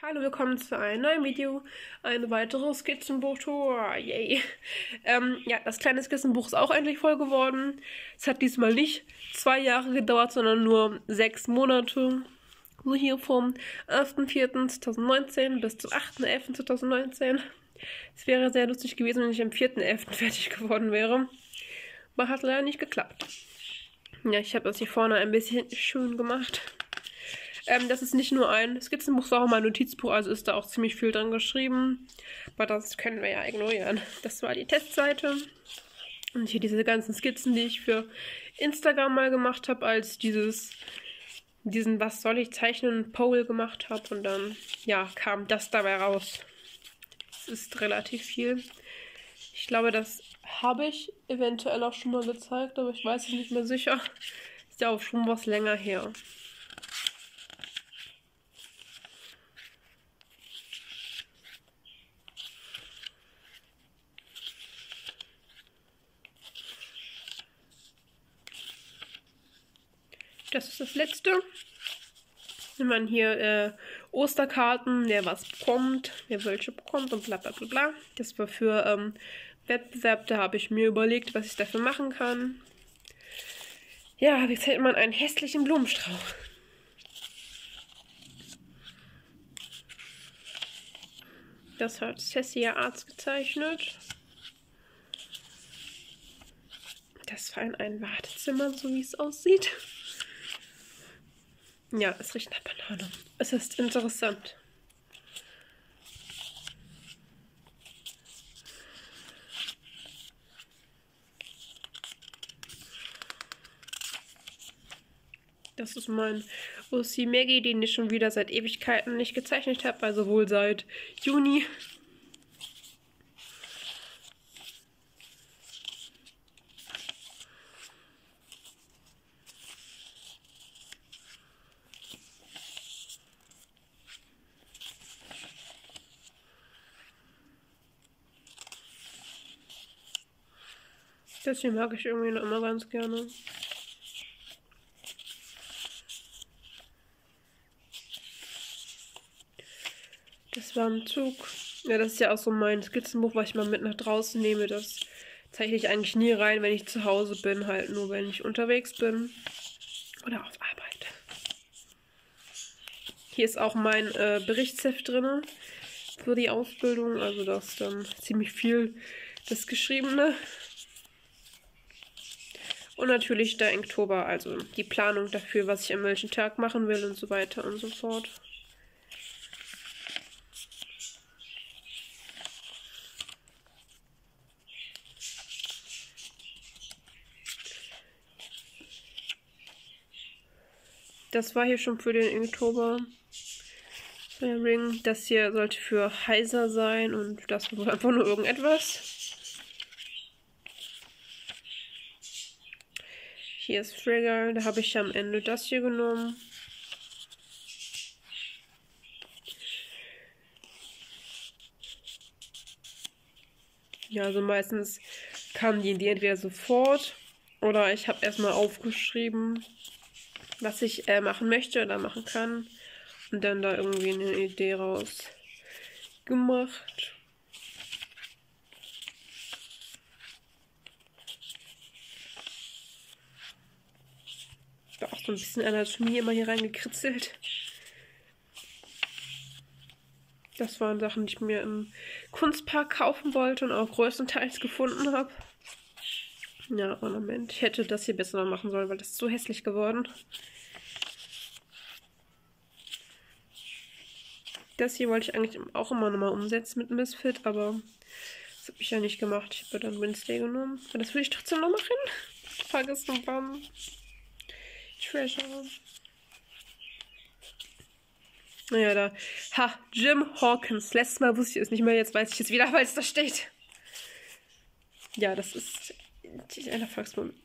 Hallo, willkommen zu einem neuen Video. Ein weiteres Skizzenbuch-Tour. Yay. Ja, das kleine Skizzenbuch ist auch endlich voll geworden. Es hat diesmal nicht 2 Jahre gedauert, sondern nur 6 Monate. So hier vom 1.4.2019 bis zum 8.11.2019. Es wäre sehr lustig gewesen, wenn ich am 4.11. fertig geworden wäre. Aber hat leider nicht geklappt. Ja, ich habe das hier vorne ein bisschen schön gemacht. Das ist nicht nur ein Skizzenbuch, sondern auch mal ein Notizbuch, also ist da auch ziemlich viel dran geschrieben. Aber das können wir ja ignorieren. Das war die Testseite. Und hier diese ganzen Skizzen, die ich für Instagram mal gemacht habe, als diesen Was soll ich zeichnen Poll gemacht habe. Und dann, ja, kam das dabei raus. Das ist relativ viel. Ich glaube, das habe ich eventuell auch schon mal gezeigt, aber ich weiß es nicht mehr sicher. Ist ja auch schon was länger her. Das ist das letzte. Wenn man hier Osterkarten, wer was bekommt, wer welche bekommt und bla bla bla bla. Das war für Wettbewerb, da habe ich mir überlegt, was ich dafür machen kann. Ja, wie zeigt man einen hässlichen Blumenstrauß? Das hat Cessia Arts gezeichnet. Das war in ein Wartezimmer, so wie es aussieht. Ja, es riecht nach Banane. Es ist interessant. Das ist mein OC Maggie, den ich schon wieder seit Ewigkeiten nicht gezeichnet habe, also wohl seit Juni. Das hier mag ich irgendwie noch immer ganz gerne. Das war ein Zug. Ja, das ist ja auch so mein Skizzenbuch, was ich mal mit nach draußen nehme. Das zeichne ich eigentlich nie rein, wenn ich zu Hause bin. Halt nur, wenn ich unterwegs bin. Oder auf Arbeit. Hier ist auch mein Berichtsheft drin für die Ausbildung. Also das ist dann ziemlich viel das Geschriebene. Und natürlich der Inktober, also die Planung dafür, was ich an welchem Tag machen will und so weiter und so fort. Das war hier schon für den Inktober. Ring. Das hier sollte für heiser sein und das war einfach nur irgendetwas. Hier ist Frigger, da habe ich am Ende das hier genommen. Ja, also meistens kamen die Ideen entweder sofort oder ich habe erstmal aufgeschrieben, was ich machen möchte oder machen kann und dann da irgendwie eine Idee raus gemacht. Da auch so ein bisschen Anatomie immer hier reingekritzelt. Das waren Sachen, die ich mir im Kunstpark kaufen wollte und auch größtenteils gefunden habe. Ja, Ornament. Ich hätte das hier besser machen sollen, weil das ist so hässlich geworden. Das hier wollte ich eigentlich auch immer nochmal umsetzen mit Misfit, aber das habe ich ja nicht gemacht. Ich habe dann Wednesday genommen. Aber das will ich trotzdem noch machen. Vergessen wann. Treasure. Naja, da. Ha, Jim Hawkins. Letztes Mal wusste ich es nicht mehr, jetzt weiß ich es wieder, weil es da steht. Ja, das ist ein Erfolgsmoment.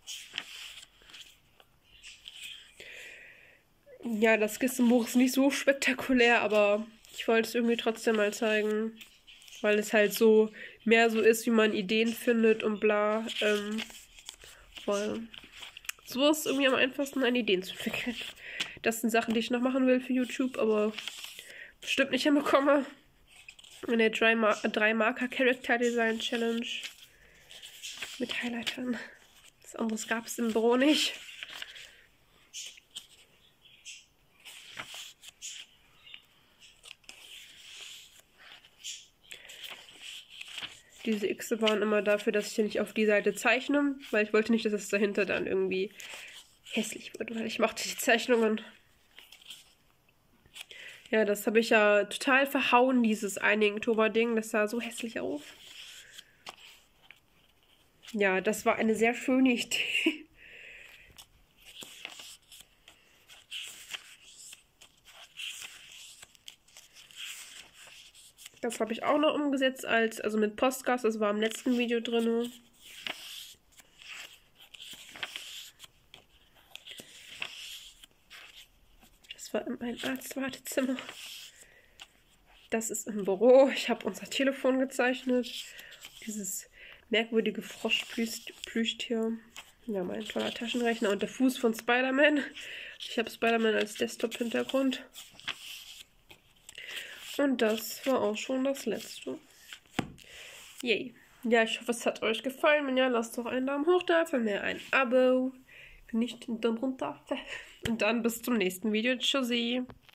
Ja, das Skizzenbuch ist nicht so spektakulär, aber ich wollte es irgendwie trotzdem mal zeigen, weil es halt so mehr so ist, wie man Ideen findet und bla. Weil so ist es irgendwie am einfachsten, eine Ideen zu entwickeln. Das sind Sachen, die ich noch machen will für YouTube, aber bestimmt nicht hinbekomme. In der 3-Marker-Character-Design-Challenge mit Highlightern. Was anderes gab es im Büro nicht. Diese Xe waren immer dafür, dass ich hier nicht auf die Seite zeichne, weil ich wollte nicht, dass es dahinter dann irgendwie hässlich wird, weil ich mochte die Zeichnungen. Ja, das habe ich ja total verhauen, dieses Ein-Inktober-Ding. Das sah so hässlich aus. Ja, das war eine sehr schöne Idee. Das habe ich auch noch umgesetzt, also mit Postgas. Das war im letzten Video drin. Das war in meinem Arztwartezimmer. Das ist im Büro. Ich habe unser Telefon gezeichnet. Dieses merkwürdige Froschplüschtier. Ja, mein toller Taschenrechner und der Fuß von Spider-Man. Ich habe Spider-Man als Desktop-Hintergrund. Und das war auch schon das letzte. Yay. Ja, ich hoffe, es hat euch gefallen. Wenn ja, lasst doch einen Daumen hoch da, für mehr ein Abo. Wenn nicht, dann runter. Und dann bis zum nächsten Video. Tschüssi.